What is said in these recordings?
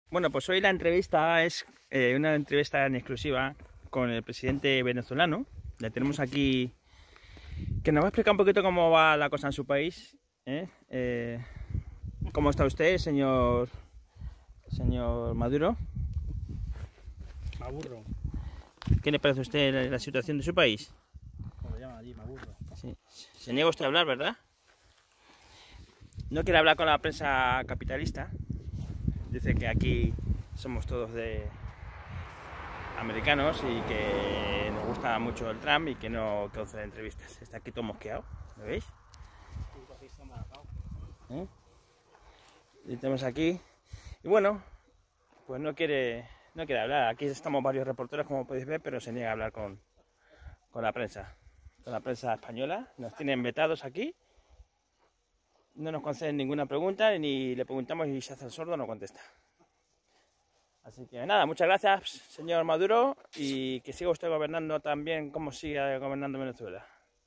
Bueno, pues hoy la entrevista es una entrevista en exclusiva con el presidente venezolano. Le tenemos aquí que nos va a explicar un poquito cómo va la cosa en su país. ¿Cómo está usted, señor Maduro? Me aburro. ¿Qué le parece a usted la situación de su país? Como le llaman allí, me aburro. Sí. Se niega usted a hablar, ¿verdad? No quiere hablar con la prensa capitalista. Dice que aquí somos todos de americanos y que nos gusta mucho el Trump y que no concede entrevistas. Está aquí todo mosqueado, ¿lo veis? Y tenemos aquí. Y bueno, pues no quiere hablar. Aquí estamos varios reporteros, como podéis ver, pero se niega a hablar con la prensa. Con la prensa española. Nos tienen vetados aquí. No nos conceden ninguna pregunta, ni le preguntamos y se hace el sordo, no contesta. Así que nada, muchas gracias, señor Maduro, y que siga usted gobernando tan bien como sigue gobernando Venezuela.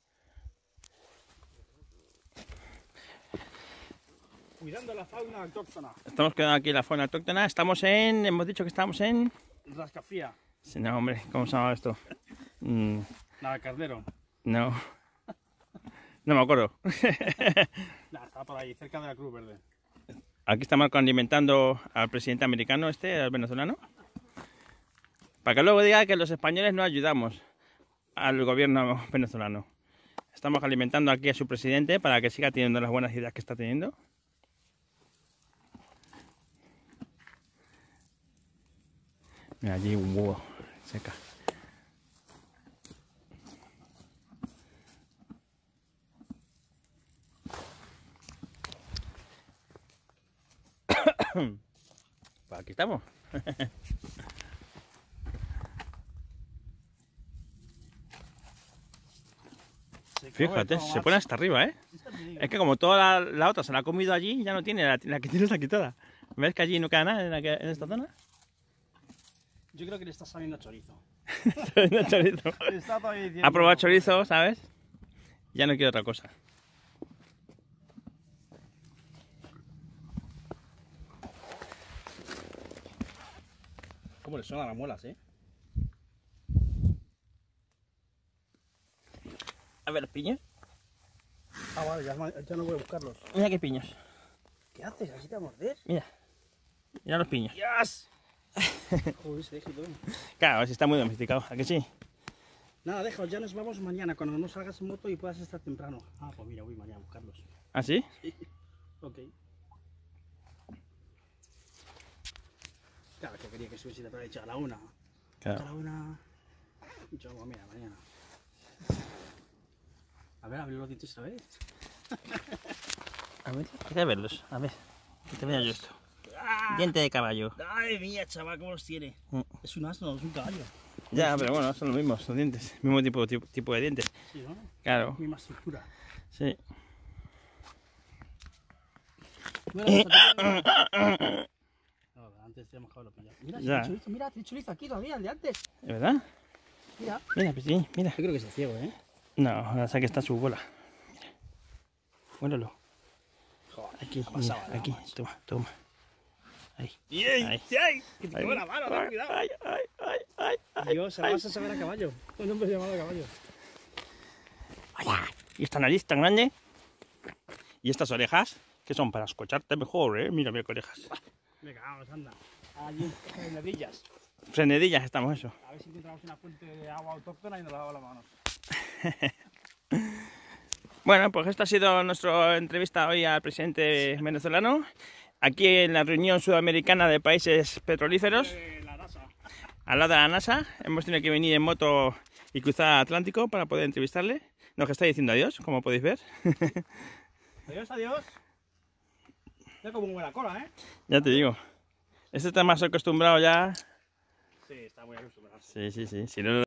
Cuidando la fauna autóctona. Estamos quedando aquí en la fauna autóctona. Hemos dicho que estamos en... Rascafría. Sí, no, hombre, ¿cómo se llama esto? Cardero. No. No me acuerdo. Estaba por ahí, cerca de la Cruz Verde. Aquí estamos alimentando al presidente americano al venezolano. Para que luego diga que los españoles no ayudamos al gobierno venezolano. Estamos alimentando aquí a su presidente para que siga teniendo las buenas ideas que está teniendo. Mira, allí un huevo seca. Pues aquí estamos. Fíjate, se pone hasta arriba, ¿eh? Es que como toda la otra se la ha comido allí, ya no tiene, la que tiene está aquí toda. ¿Ves que allí no queda nada en esta zona? Yo creo que le está saliendo chorizo. Chorizo. Está todavía diciendo... Ha probado chorizo, ¿sabes? Ya no quiero otra cosa. ¿Cómo le suenan las muelas, eh? A ver, los piños. Ah, vale, ya no voy a buscarlos. Mira qué piños. ¿Qué haces? ¿Así te va a morder? Mira. Mira los piños. ¡Yes! Joder, se deja todo. Claro, si está muy domesticado, ¿a que sí? Nada, déjalo, ya nos vamos mañana, cuando no salgas en moto y puedas estar temprano. Ah, pues mira, voy mañana a buscarlos. ¿Ah, sí? Sí. Ok. Claro, que quería que se hubiese dicho a la una. Claro. A la una. Yo, pues mira, mañana. A ver, abre los dientes otra vez. A ver, quiero verlos. A ver, que te vea yo esto. Diente de caballo. Ay, mía, chaval, ¿cómo los tiene? Es un asno, es un caballo. Ya, pero bueno, son los mismos, los dientes. Mismo tipo de dientes. Sí, ¿no? Claro. Misma estructura. Sí. Bueno, no, antes te hemos dejado lo pillado. Mira, Ya. mira, el chorizo aquí todavía, el de antes. ¿Es verdad? Mira. Mira, pues sí, mira. Yo creo que es el ciego, ¿eh? No, ahora sé que está su bola. Mira. Huélalo. Joder, Aquí, pasaba, mira, aquí. macho. Toma. Ahí. ¡Ay! Ahí. ¡Ay! Que te Ahí. quema la mano, ten cuidado. Ay. Dios, ahora vas a saber a caballo. Un hombre llamado a caballo. Y esta nariz tan grande. Y estas orejas, que son para escucharte mejor, ¿eh? Mira qué orejas. Venga, vamos, anda. Allí en ladrillas. Frenedillas estamos, eso. A ver si encontramos una fuente de agua autóctona y nos lavamos las manos. Bueno, pues esta ha sido nuestra entrevista hoy al presidente venezolano. Aquí en la reunión sudamericana de países petrolíferos, La NASA. al lado de la NASA. Hemos tenido que venir en moto y cruzar Atlántico para poder entrevistarle. Nos está diciendo adiós, como podéis ver. Adiós, adiós. Ya como buena cola, ¿eh? Ya te digo. Este está más acostumbrado ya. Sí, está muy acostumbrado. Sí. Si no,